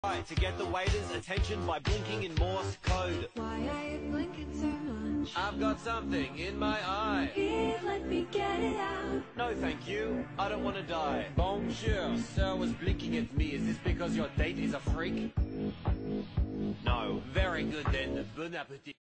To get the waiter's attention by blinking in Morse code. Why are you blinking so much? I've got something in my eye. Here, let me get it out. No thank you, I don't want to die. Bonjour, sir was blinking at me. Is this because your date is a freak? No. Very good then, bon appetit.